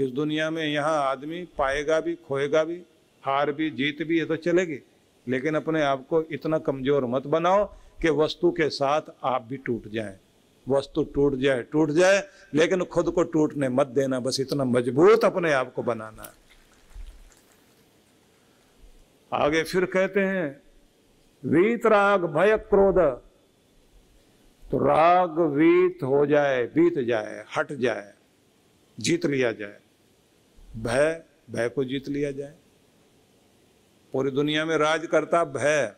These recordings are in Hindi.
इस दुनिया में यहाँ आदमी पाएगा भी, खोएगा भी, हार भी, जीत भी, ये तो चलेगी, लेकिन अपने आप को इतना कमजोर मत बनाओ कि वस्तु के साथ आप भी टूट जाएं। वस्तु टूट जाए, लेकिन खुद को टूटने मत देना। बस इतना मजबूत अपने आप को बनाना है। आगे फिर कहते हैं वीत राग भय क्रोध। तो राग वीत हो जाए, बीत जाए, हट जाए, जीत लिया जाए। भय को जीत लिया जाए। पूरी दुनिया में राज करता भय,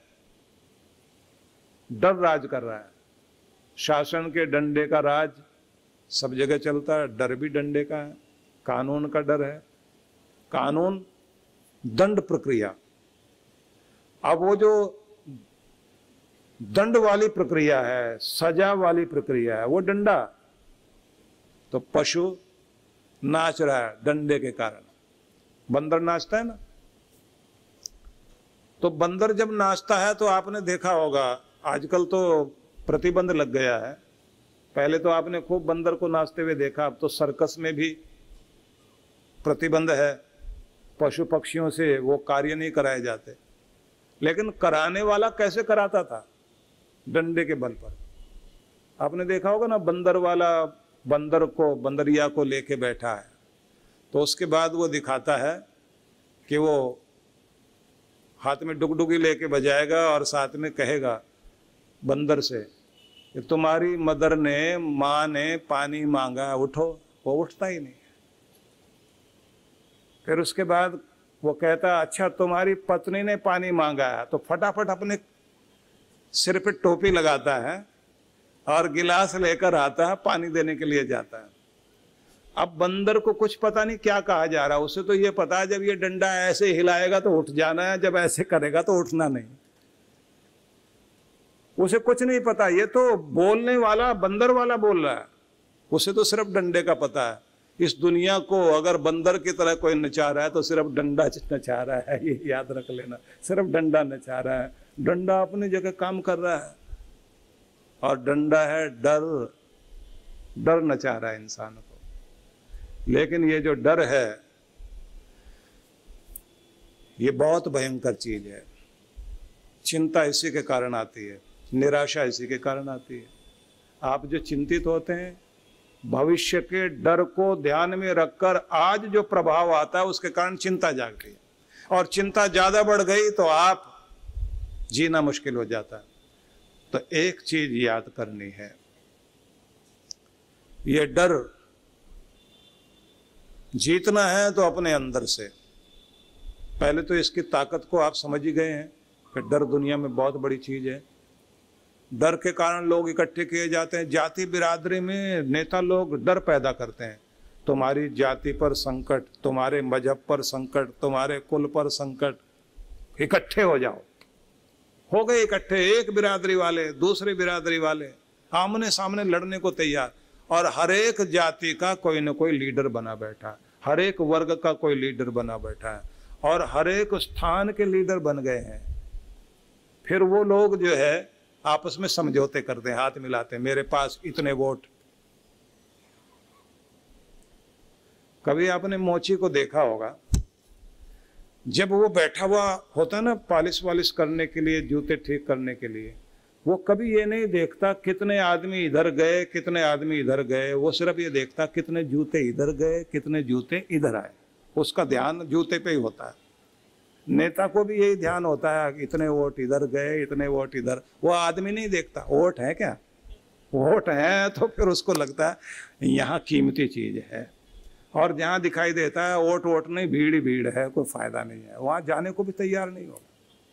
डर राज कर रहा है। शासन के डंडे का राज सब जगह चलता है, डर भी डंडे का है, कानून का डर है। कानून दंड प्रक्रिया। अब वो जो दंड वाली प्रक्रिया है, सजा वाली प्रक्रिया है, वो डंडा। तो पशु नाच रहा है डंडे के कारण। बंदर नाचता है ना, तो बंदर जब नाचता है तो आपने देखा होगा, आजकल तो प्रतिबंध लग गया है। पहले तो आपने खूब बंदर को नाचते हुए देखा, अब तो सर्कस में भी प्रतिबंध है। पशु पक्षियों से वो कार्य नहीं कराए जाते। लेकिन कराने वाला कैसे कराता था? डंडे के बल पर। आपने देखा होगा ना, बंदर वाला बंदरिया को लेके बैठा है, तो उसके बाद वो दिखाता है कि वो हाथ में डुगडुगी लेके बजाएगा और साथ में कहेगा बंदर से कि तुम्हारी मदर ने, माँ ने पानी मांगा, उठो। वो उठता ही नहीं। फिर उसके बाद वो कहता अच्छा तुम्हारी पत्नी ने पानी मांगा है, तो फटाफट अपने सिर पे टोपी लगाता है और गिलास लेकर आता है, पानी देने के लिए जाता है। अब बंदर को कुछ पता नहीं क्या कहा जा रहा है। उसे तो ये पता है जब ये डंडा ऐसे हिलाएगा तो उठ जाना है, जब ऐसे करेगा तो उठना नहीं। उसे कुछ नहीं पता। ये तो बोलने वाला बंदर वाला बोल रहा है, उसे तो सिर्फ डंडे का पता है। इस दुनिया को अगर बंदर की तरह कोई नचा रहा है तो सिर्फ डंडा नचा रहा है, ये याद रख लेना। सिर्फ डंडा नचा रहा है। डंडा अपनी जगह काम कर रहा है, और डंडा है डर। डर नचा रहा है इंसान को। लेकिन ये जो डर है, ये बहुत भयंकर चीज है। चिंता इसी के कारण आती है, निराशा इसी के कारण आती है। आप जो चिंतित होते हैं, भविष्य के डर को ध्यान में रखकर आज जो प्रभाव आता है उसके कारण चिंता जागती है, और चिंता ज्यादा बढ़ गई तो आप जीना मुश्किल हो जाता है। तो एक चीज याद करनी है, ये डर जीतना है तो अपने अंदर से। पहले तो इसकी ताकत को आप समझ ही गए हैं कि डर दुनिया में बहुत बड़ी चीज है। डर के कारण लोग इकट्ठे किए जाते हैं। जाति बिरादरी में नेता लोग डर पैदा करते हैं। तुम्हारी जाति पर संकट, तुम्हारे मजहब पर संकट, तुम्हारे कुल पर संकट, इकट्ठे हो जाओ। हो गए इकट्ठे, एक बिरादरी वाले दूसरे बिरादरी वाले आमने सामने लड़ने को तैयार। और हर एक जाति का कोई न कोई लीडर बना बैठा है, हर एक वर्ग का कोई लीडर बना बैठा है, और हर एक स्थान के लीडर बन गए हैं। फिर वो लोग जो है आपस में समझौते करते हैं, हाथ मिलाते हैं, मेरे पास इतने वोट। कभी आपने मोची को देखा होगा, जब वो बैठा हुआ होता है ना पॉलिश वालिश करने के लिए, जूते ठीक करने के लिए, वो कभी ये नहीं देखता कितने आदमी इधर गए, कितने आदमी इधर गए। वो सिर्फ ये देखता कितने जूते इधर गए, कितने जूते इधर आए। उसका ध्यान जूते पे ही होता है। नेता को भी यही ध्यान होता है, इतने वोट इधर गए, इतने वोट इधर। वो आदमी नहीं देखता वोट है क्या, वोट है तो फिर उसको लगता है यहाँ कीमती चीज है। और जहाँ दिखाई देता है वोट वोट नहीं, भीड़ ही भीड़ है, कोई फायदा नहीं है, वहां जाने को भी तैयार नहीं होगा।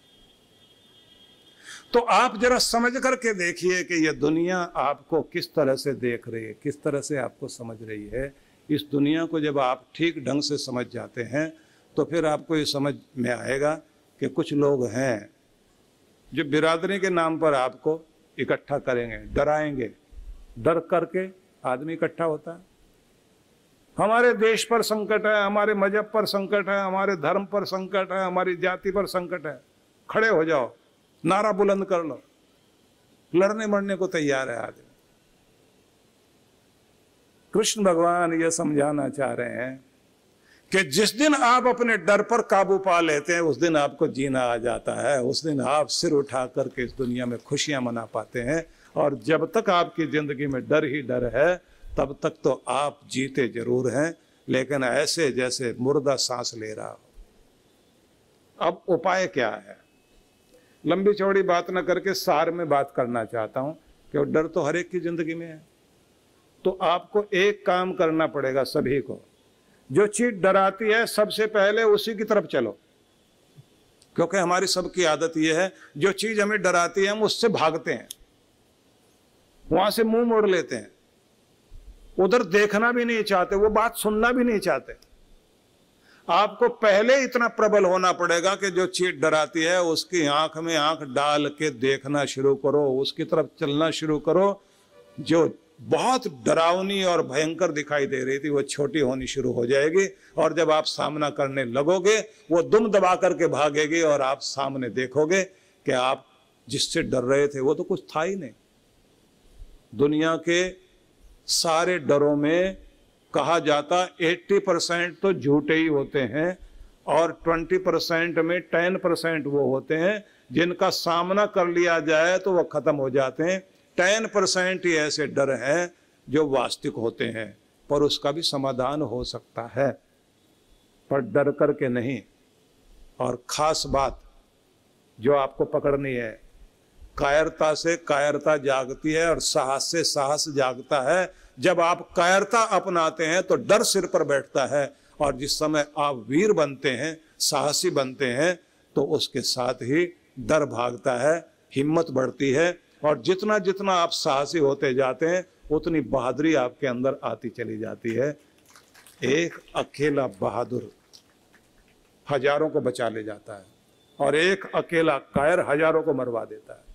तो आप जरा समझ करके देखिए कि यह दुनिया आपको किस तरह से देख रही है, किस तरह से आपको समझ रही है। इस दुनिया को जब आप ठीक ढंग से समझ जाते हैं तो फिर आपको ये समझ में आएगा कि कुछ लोग हैं जो बिरादरी के नाम पर आपको इकट्ठा करेंगे, डराएंगे। डर करके आदमी इकट्ठा होता है। हमारे देश पर संकट है, हमारे मजहब पर संकट है, हमारे धर्म पर संकट है, हमारी जाति पर संकट है। खड़े हो जाओ, नारा बुलंद कर लो, लड़ने मरने को तैयार है आदमी। कृष्ण भगवान ये समझाना चाह रहे हैं कि जिस दिन आप अपने डर पर काबू पा लेते हैं उस दिन आपको जीना आ जाता है, उस दिन आप सिर उठा करके इस दुनिया में खुशियां मना पाते हैं। और जब तक आपकी जिंदगी में डर ही डर है तब तक तो आप जीते जरूर हैं, लेकिन ऐसे जैसे मुर्दा सांस ले रहा हो। अब उपाय क्या है? लंबी चौड़ी बात न करके सार में बात करना चाहता हूं कि डर तो हर एक की जिंदगी में है। तो आपको एक काम करना पड़ेगा सभी को, जो चीज डराती है सबसे पहले उसी की तरफ चलो, क्योंकि हमारी सबकी आदत यह है जो चीज हमें डराती है हम उससे भागते हैं, वहां से मुंह मोड़ लेते हैं, उधर देखना भी नहीं चाहते, वो बात सुनना भी नहीं चाहते। आपको पहले इतना प्रबल होना पड़ेगा कि जो चीज डराती है उसकी आंख में आंख डाल के देखना शुरू करो, उसकी तरफ चलना शुरू करो। जो बहुत डरावनी और भयंकर दिखाई दे रही थी वो छोटी होनी शुरू हो जाएगी, और जब आप सामना करने लगोगे वो दुम दबा करके भागेगी और आप सामने देखोगे कि आप जिससे डर रहे थे वो तो कुछ था ही नहीं। दुनिया के सारे डरों में कहा जाता 80% तो झूठे ही होते हैं और 20% में 10% वो होते हैं जिनका सामना कर लिया जाए तो वो खत्म हो जाते हैं। 10% ही ऐसे डर हैं जो वास्तविक होते हैं, पर उसका भी समाधान हो सकता है, पर डर करके नहीं। और खास बात जो आपको पकड़नी है, कायरता से कायरता जागती है और साहस से साहस जागता है। जब आप कायरता अपनाते हैं तो डर सिर पर बैठता है, और जिस समय आप वीर बनते हैं, साहसी बनते हैं, तो उसके साथ ही डर भागता है, हिम्मत बढ़ती है, और जितना जितना आप साहसी होते जाते हैं उतनी बहादुरी आपके अंदर आती चली जाती है। एक अकेला बहादुर हजारों को बचा ले जाता है और एक अकेला कायर हजारों को मरवा देता है।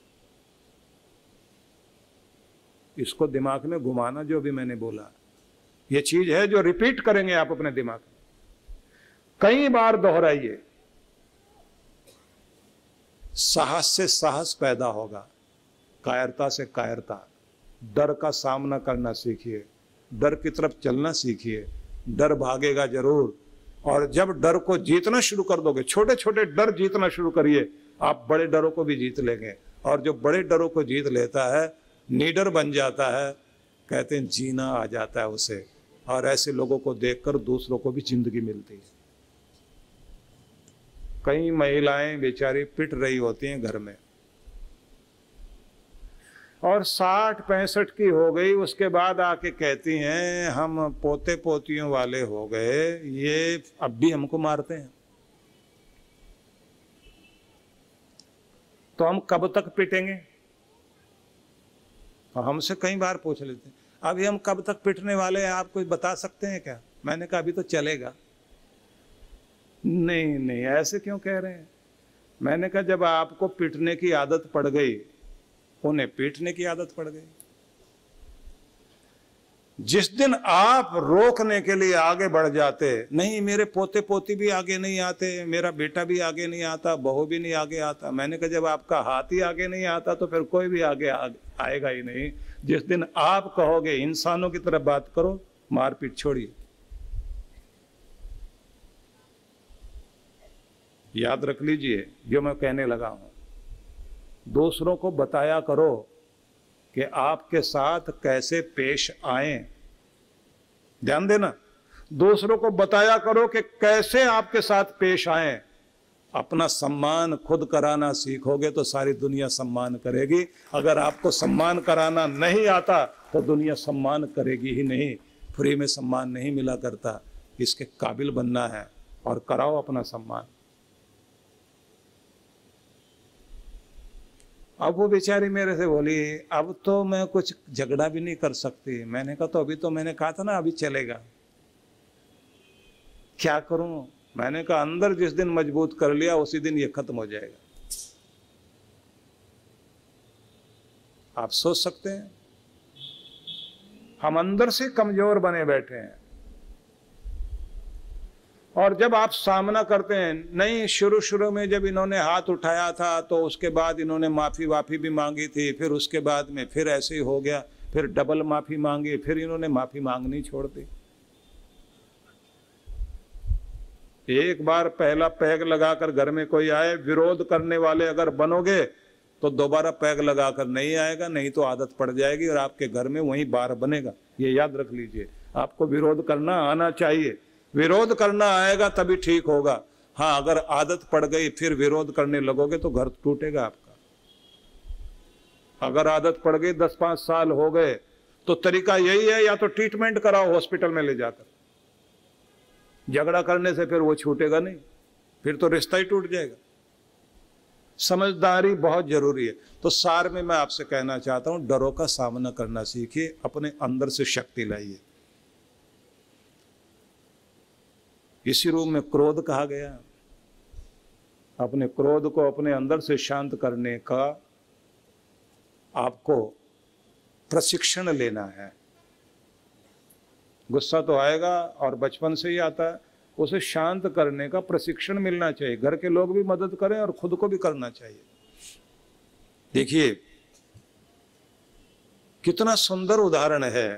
इसको दिमाग में घुमाना, जो भी मैंने बोला ये चीज है जो रिपीट करेंगे आप अपने दिमाग में, कई बार दोहराइए। साहस से साहस पैदा होगा, कायरता से कायरता। डर का सामना करना सीखिए, डर की तरफ चलना सीखिए। डर भागेगा जरूर, और जब डर को जीतना शुरू कर दोगे, छोटे छोटे डर जीतना शुरू करिए, आप बड़े डरों को भी जीत लेंगे। और जो बड़े डरों को जीत लेता है नीडर बन जाता है, कहते हैं जीना आ जाता है उसे। और ऐसे लोगों को देखकर दूसरों को भी जिंदगी मिलती है। कई महिलाएं बेचारी पिट रही होती हैं घर में, और 60-65 की हो गई, उसके बाद आके कहती हैं हम पोते पोतियों वाले हो गए, ये अब भी हमको मारते हैं, तो हम कब तक पिटेंगे? हमसे कई बार पूछ लेते हैं अभी हम कब तक पिटने वाले हैं, आप कुछ बता सकते हैं क्या? मैंने कहा अभी तो चलेगा। नहीं नहीं, ऐसे क्यों कह रहे हैं? मैंने कहा जब आपको पिटने की आदत पड़ गई, उन्हें पीटने की आदत पड़ गई। जिस दिन आप रोकने के लिए आगे बढ़ जाते, नहीं मेरे पोते पोती भी आगे नहीं आते, मेरा बेटा भी आगे नहीं आता, बहू भी नहीं आगे आता, मैंने कहा जब आपका हाथ ही आगे नहीं आता तो फिर कोई भी आगे आएगा ही नहीं। जिस दिन आप कहोगे इंसानों की तरफ बात करो, मारपीट छोड़िए। याद रख लीजिए जो मैं कहने लगा हूं, दूसरों को बताया करो कि आपके साथ कैसे पेश आए। ध्यान देना, दूसरों को बताया करो कि कैसे आपके साथ पेश आए। अपना सम्मान खुद कराना सीखोगे तो सारी दुनिया सम्मान करेगी। अगर आपको सम्मान कराना नहीं आता तो दुनिया सम्मान करेगी ही नहीं। फ्री में सम्मान नहीं मिला करता, इसके काबिल बनना है और कराओ अपना सम्मान। अब वो बेचारी मेरे से बोली अब तो मैं कुछ झगड़ा भी नहीं कर सकती। मैंने कहा तो अभी तो मैंने कहा था ना अभी चलेगा, क्या करूं? मैंने कहा अंदर जिस दिन मजबूत कर लिया उसी दिन ये खत्म हो जाएगा। आप सोच सकते हैं हम अंदर से कमजोर बने बैठे हैं, और जब आप सामना करते हैं, नहीं शुरू शुरू में जब इन्होंने हाथ उठाया था तो उसके बाद इन्होंने माफी वाफी भी मांगी थी, फिर उसके बाद में फिर ऐसे ही हो गया, फिर डबल माफी मांगी, फिर इन्होंने माफी मांगनी छोड़ दी। एक बार पहला पैग लगाकर घर में कोई आए, विरोध करने वाले अगर बनोगे तो दोबारा पैग लगाकर नहीं आएगा, नहीं तो आदत पड़ जाएगी और आपके घर में वहीं बार बनेगा। ये याद रख लीजिए, आपको विरोध करना आना चाहिए। विरोध करना आएगा तभी ठीक होगा। हाँ, अगर आदत पड़ गई फिर विरोध करने लगोगे तो घर टूटेगा आपका। अगर आदत पड़ गई 10-5 साल हो गए तो तरीका यही है, या तो ट्रीटमेंट कराओ हॉस्पिटल में ले जाकर। झगड़ा करने से फिर वो छूटेगा नहीं, फिर तो रिश्ता ही टूट जाएगा। समझदारी बहुत जरूरी है। तो सार में मैं आपसे कहना चाहता हूं, डरों का सामना करना सीखिए, अपने अंदर से शक्ति लाइए। इसी रूप में क्रोध कहा गया। अपने क्रोध को अपने अंदर से शांत करने का आपको प्रशिक्षण लेना है। गुस्सा तो आएगा और बचपन से ही आता है, उसे शांत करने का प्रशिक्षण मिलना चाहिए। घर के लोग भी मदद करें और खुद को भी करना चाहिए। देखिए कितना सुंदर उदाहरण है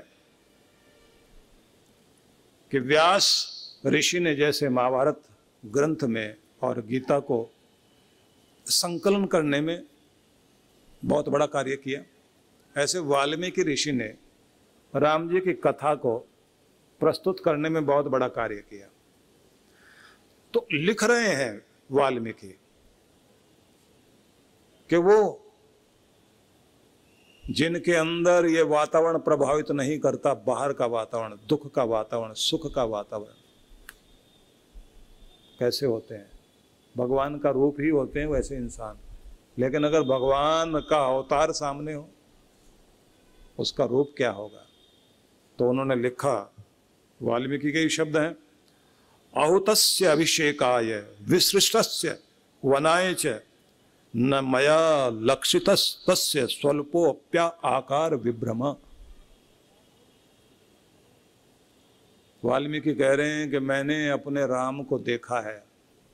कि व्यास ऋषि ने जैसे महाभारत ग्रंथ में और गीता को संकलन करने में बहुत बड़ा कार्य किया, ऐसे वाल्मीकि ऋषि ने राम जी की कथा को प्रस्तुत करने में बहुत बड़ा कार्य किया। तो लिख रहे हैं वाल्मीकि कि वो जिनके अंदर ये वातावरण प्रभावित नहीं करता, बाहर का वातावरण, दुख का वातावरण, सुख का वातावरण, कैसे होते हैं? भगवान का रूप ही होते हैं वैसे इंसान। लेकिन अगर भगवान का अवतार सामने हो, उसका रूप क्या होगा? तो उन्होंने लिखा, वाल्मीकि के ही शब्द हैं, आहुतस्य अभिषेकाय विसृष्टस्य वनाय च न मया लक्षितस्तस्य स्वल्पोप्या आकार विभ्रम। वाल्मीकि कह रहे हैं कि मैंने अपने राम को देखा है,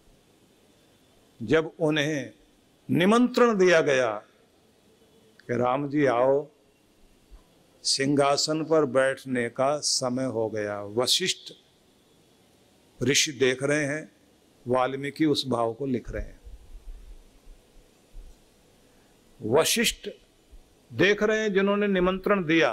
जब उन्हें निमंत्रण दिया गया कि राम जी आओ, सिंहासन पर बैठने का समय हो गया। वशिष्ठ ऋषि देख रहे हैं, वाल्मीकि उस भाव को लिख रहे हैं। वशिष्ठ देख रहे हैं जिन्होंने निमंत्रण दिया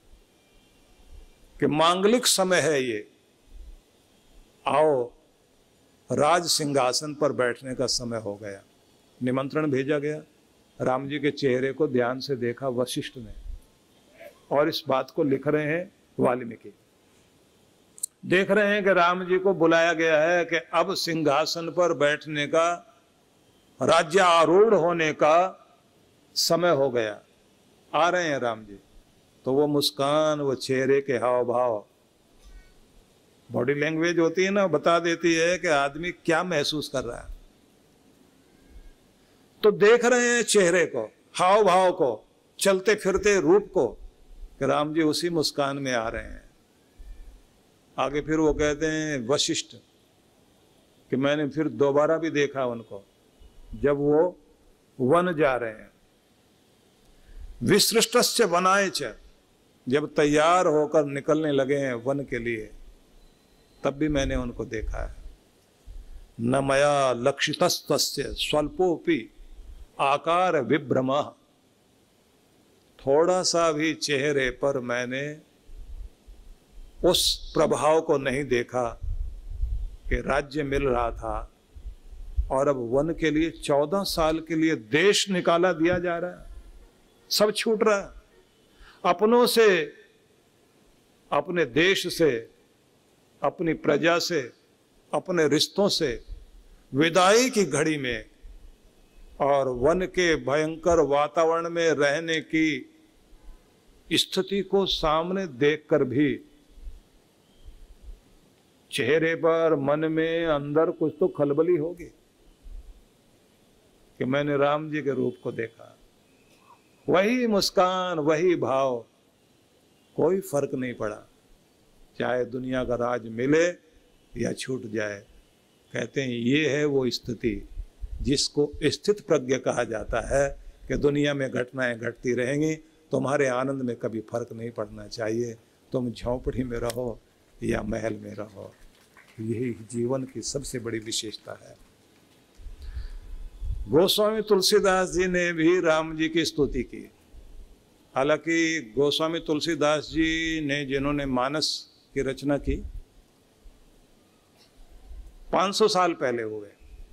कि मांगलिक समय है ये, आओ, राज सिंहासन पर बैठने का समय हो गया। निमंत्रण भेजा गया, राम जी के चेहरे को ध्यान से देखा वशिष्ठ ने, और इस बात को लिख रहे हैं वाल्मीकि। देख रहे हैं कि राम जी को बुलाया गया है कि अब सिंहासन पर बैठने का, राज्य आरूढ़ होने का समय हो गया। आ रहे हैं राम जी। तो वो मुस्कान, वो चेहरे के हाव भाव, बॉडी लैंग्वेज होती है ना, बता देती है कि आदमी क्या महसूस कर रहा है। तो देख रहे हैं चेहरे को, हाव भाव को, चलते फिरते रूप को, कि राम जी उसी मुस्कान में आ रहे हैं। आगे फिर वो कहते हैं वशिष्ठ कि मैंने फिर दोबारा भी देखा उनको, जब वो वन जा रहे हैं। विसृष्टस्य वनाय च, जब तैयार होकर निकलने लगे हैं वन के लिए, तब भी मैंने उनको देखा है। न मया लक्षितस्तस्य स्वल्पोपि आकार विभ्रम। थोड़ा सा भी चेहरे पर मैंने उस प्रभाव को नहीं देखा कि राज्य मिल रहा था और अब वन के लिए 14 साल के लिए देश निकाला दिया जा रहा है, सब छूट रहा है। अपनों से, अपने देश से, अपनी प्रजा से, अपने रिश्तों से विदाई की घड़ी में और वन के भयंकर वातावरण में रहने की स्थिति को सामने देखकर भी चेहरे पर, मन में, अंदर कुछ तो खलबली होगी कि मैंने राम जी के रूप को देखा। वही मुस्कान, वही भाव, कोई फर्क नहीं पड़ा, चाहे दुनिया का राज मिले या छूट जाए। कहते हैं ये है वो स्थिति जिसको स्थित प्रज्ञ कहा जाता है कि दुनिया में घटनाएं घटती रहेंगी, तुम्हारे आनंद में कभी फर्क नहीं पड़ना चाहिए। तुम झोंपड़ी में रहो या महल में रहो। यही जीवन की सबसे बड़ी विशेषता है। गोस्वामी तुलसीदास जी ने भी राम जी की स्तुति की। हालांकि गोस्वामी तुलसीदास जी ने, जिन्होंने मानस की रचना की, 500 साल पहले हुए,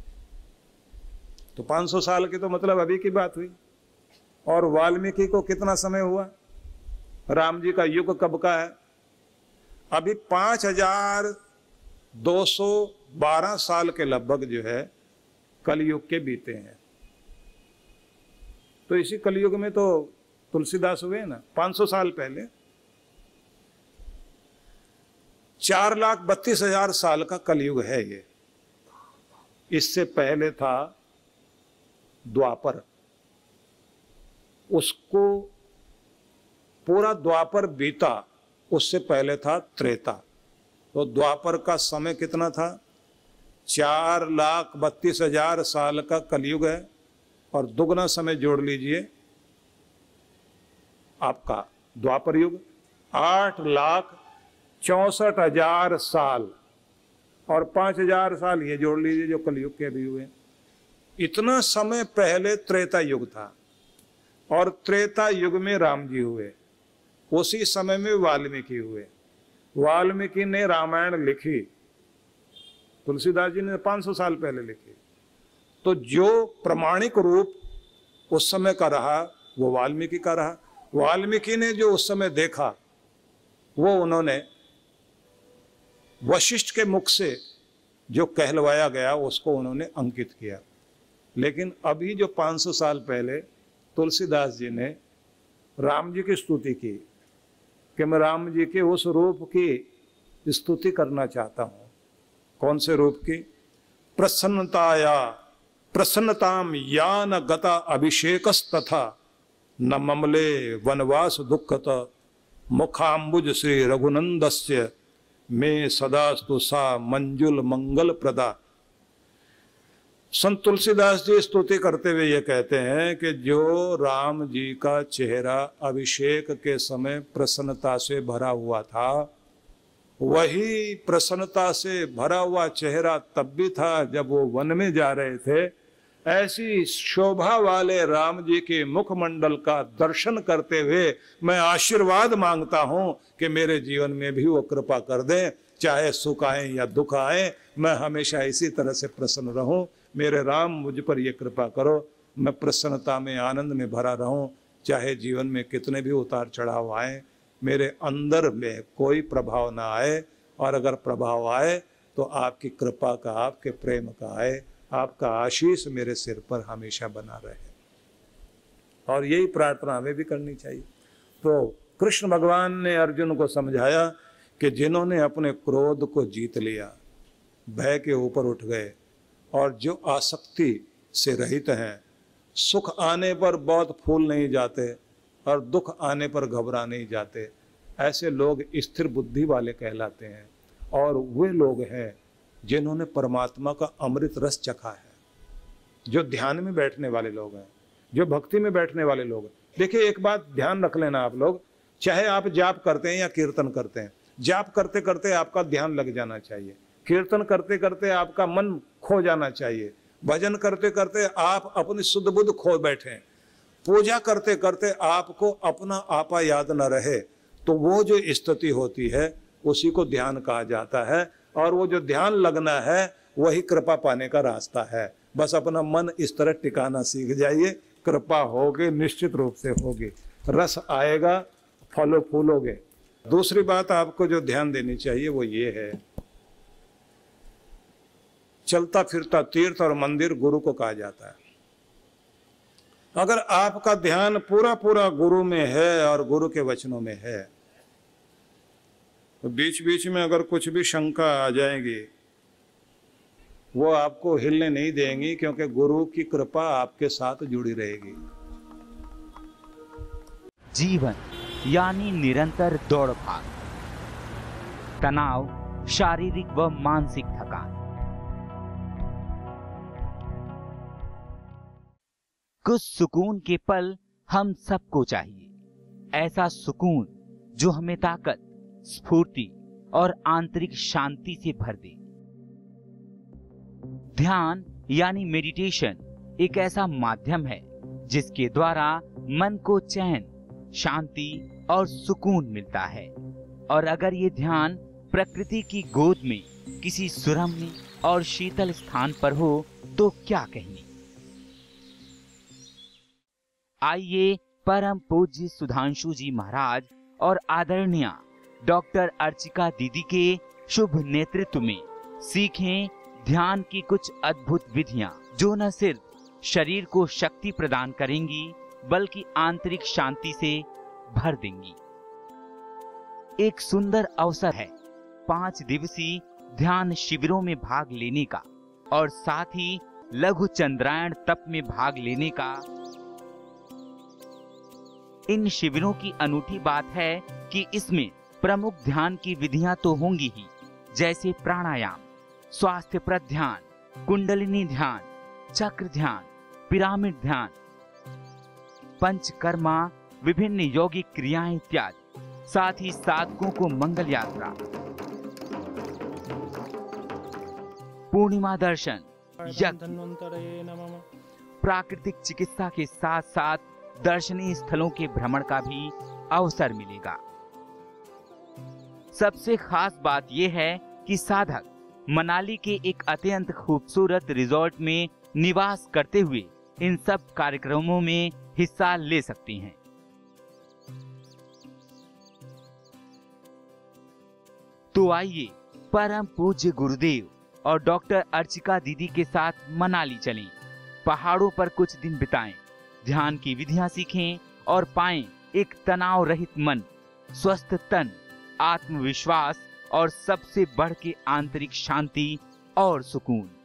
तो 500 साल की तो मतलब अभी की बात हुई। और वाल्मीकि को कितना समय हुआ? राम जी का युग कब का है? अभी 5212 साल के लगभग जो है कलयुग के बीते हैं। तो इसी कलयुग में तो तुलसीदास हुए ना, 500 साल पहले। 4,32,000 साल का कलयुग है ये। इससे पहले था द्वापर, उसको पूरा द्वापर बीता, उससे पहले था त्रेता। तो द्वापर का समय कितना था? 4,32,000 साल का कलयुग है, और दुगना समय जोड़ लीजिए आपका द्वापर युग, 8,64,000 साल, और 5,000 साल ये जोड़ लीजिए जो कलयुग के भी हुए। इतना समय पहले त्रेता युग था, और त्रेता युग में राम जी हुए। उसी समय में वाल्मीकि हुए। वाल्मीकि ने रामायण लिखी, तुलसीदास जी ने 500 साल पहले लिखी। तो जो प्रमाणिक रूप उस समय का रहा वो वाल्मीकि का रहा। वाल्मीकि ने जो उस समय देखा वो उन्होंने वशिष्ठ के मुख से जो कहलवाया गया उसको उन्होंने अंकित किया। लेकिन अभी जो 500 साल पहले तुलसीदास जी ने राम जी की स्तुति की कि मैं राम जी के उस रूप की स्तुति करना चाहता हूँ। कौन से रूप की? प्रसन्नताम या न गता अभिषेकस्तथा न ममले वनवास दुखत मुखाम्बुज श्री रघुनंदस्य में सदास्तु सा मंजुल मंगल प्रदा। संत तुलसीदास जी स्तुति करते हुए ये कहते हैं कि जो राम जी का चेहरा अभिषेक के समय प्रसन्नता से भरा हुआ था, वही प्रसन्नता से भरा हुआ चेहरा तब भी था जब वो वन में जा रहे थे। ऐसी शोभा वाले राम जी के मुखमंडल का दर्शन करते हुए मैं आशीर्वाद मांगता हूं कि मेरे जीवन में भी वो कृपा कर दें। चाहे सुख आए या दुख आए, मैं हमेशा इसी तरह से प्रसन्न रहूं। मेरे राम मुझ पर ये कृपा करो, मैं प्रसन्नता में आनंद में भरा रहूं। चाहे जीवन में कितने भी उतार चढ़ाव आए, मेरे अंदर में कोई प्रभाव ना आए, और अगर प्रभाव आए तो आपकी कृपा का, आपके प्रेम का आए। आपका आशीष मेरे सिर पर हमेशा बना रहे। और यही प्रार्थना हमें भी करनी चाहिए। तो कृष्ण भगवान ने अर्जुन को समझाया कि जिन्होंने अपने क्रोध को जीत लिया, भय के ऊपर उठ गए, और जो आसक्ति से रहित हैं, सुख आने पर बहुत फूल नहीं जाते और दुख आने पर घबरा नहीं जाते, ऐसे लोग स्थिर बुद्धि वाले कहलाते हैं। और वे लोग हैं जिन्होंने परमात्मा का अमृत रस चखा है, जो ध्यान में बैठने वाले लोग हैं, जो भक्ति में बैठने वाले लोग हैं। देखिए, एक बात ध्यान रख लेना आप लोग, चाहे आप जाप करते हैं या कीर्तन करते हैं, जाप करते करते आपका ध्यान लग जाना चाहिए, कीर्तन करते करते आपका मन खो जाना चाहिए, भजन करते करते आप अपनी शुद्ध बुद्ध खो बैठे, पूजा करते करते आपको अपना आपा याद न रहे, तो वो जो स्थिति होती है उसी को ध्यान कहा जाता है। और वो जो ध्यान लगना है वही कृपा पाने का रास्ता है। बस अपना मन इस तरह टिकाना सीख जाइए, कृपा होगी, निश्चित रूप से होगी, रस आएगा, फलो फूलोगे। दूसरी बात आपको जो ध्यान देनी चाहिए वो ये है, चलता फिरता तीर्थ और मंदिर गुरु को कहा जाता है। अगर आपका ध्यान पूरा पूरा गुरु में है और गुरु के वचनों में है, तो बीच बीच में अगर कुछ भी शंका आ जाएगी वो आपको हिलने नहीं देंगी, क्योंकि गुरु की कृपा आपके साथ जुड़ी रहेगी। जीवन यानी निरंतर दौड़ भाग, तनाव, शारीरिक व मानसिक थकान। कुछ सुकून के पल हम सबको चाहिए, ऐसा सुकून जो हमें ताकत, स्फूर्ति और आंतरिक शांति से भर दे। ध्यान यानी मेडिटेशन एक ऐसा माध्यम है जिसके द्वारा मन को चैन, शांति और सुकून मिलता है। और अगर ये ध्यान प्रकृति की गोद में किसी सुरम्य और शीतल स्थान पर हो तो क्या कहने। आइए परम पूज्य सुधांशु जी महाराज और आदरणीय डॉक्टर अर्चिका दीदी के शुभ नेतृत्व में सीखें ध्यान की कुछ अद्भुत विधियां जो न सिर्फ शरीर को शक्ति प्रदान करेंगी बल्कि आंतरिक शांति से भर देंगी। एक सुंदर अवसर है 5 दिवसीय ध्यान शिविरों में भाग लेने का और साथ ही लघु चंद्रायण तप में भाग लेने का। इन शिविरों की अनूठी बात है कि इसमें प्रमुख ध्यान की विधियां तो होंगी ही, जैसे प्राणायाम, स्वास्थ्यप्रद ध्यान, कुंडलिनी ध्यान, चक्र ध्यान, पिरामिड ध्यान, पंचकर्मा, विभिन्न यौगिक क्रियाएं इत्यादि। साथ ही साधकों को मंगल यात्रा, पूर्णिमा दर्शन, यज्ञ, प्राकृतिक चिकित्सा के साथ साथ दर्शनीय स्थलों के भ्रमण का भी अवसर मिलेगा। सबसे खास बात यह है कि साधक मनाली के एक अत्यंत खूबसूरत रिजॉर्ट में निवास करते हुए इन सब कार्यक्रमों में हिस्सा ले सकते हैं। तो आइए परम पूज्य गुरुदेव और डॉक्टर अर्चिका दीदी के साथ मनाली चलें, पहाड़ों पर कुछ दिन बिताएं, ध्यान की विधियां सीखें और पाएं एक तनाव रहित मन, स्वस्थ तन, आत्मविश्वास और सबसे बढ़ के आंतरिक शांति और सुकून।